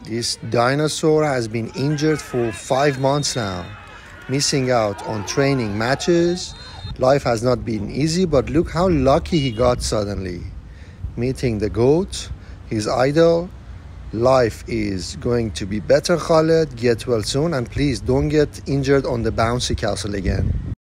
This dinosaur has been injured for 5 months now, missing out on training matches. Life has not been easy, but look how lucky he got suddenly. Meeting the GOAT, his idol. Life is going to be better, Khaled. Get well soon, and please don't get injured on the bouncy castle again.